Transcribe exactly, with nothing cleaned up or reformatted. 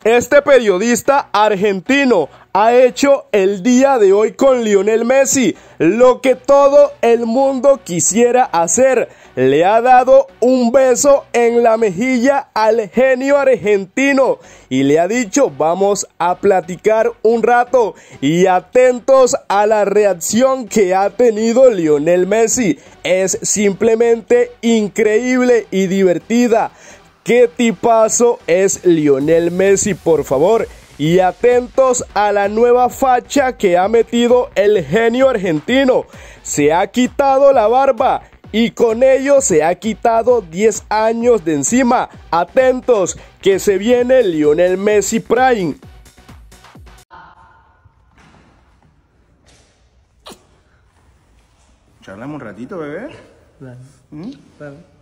Este periodista argentino ha hecho el día de hoy con Lionel Messi lo que todo el mundo quisiera hacer. Le ha dado un beso en la mejilla al genio argentino y le ha dicho: vamos a platicar un rato. Y atentos a la reacción que ha tenido Lionel Messi. Es simplemente increíble y divertida. ¿Qué tipazo es Lionel Messi, por favor? Y atentos a la nueva facha que ha metido el genio argentino. Se ha quitado la barba y con ello se ha quitado diez años de encima. Atentos, que se viene Lionel Messi Prime. ¿Charlamos un ratito, bebé? Dale. ¿Mm? Dale.